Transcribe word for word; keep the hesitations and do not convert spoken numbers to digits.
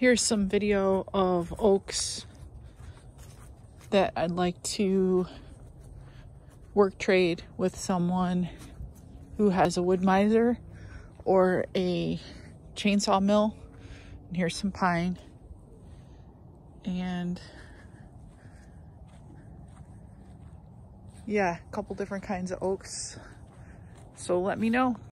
Here's some video of oaks that I'd like to work trade with someone who has a wood miser or a chainsaw mill. And here's some pine. And yeah, a couple different kinds of oaks. So let me know.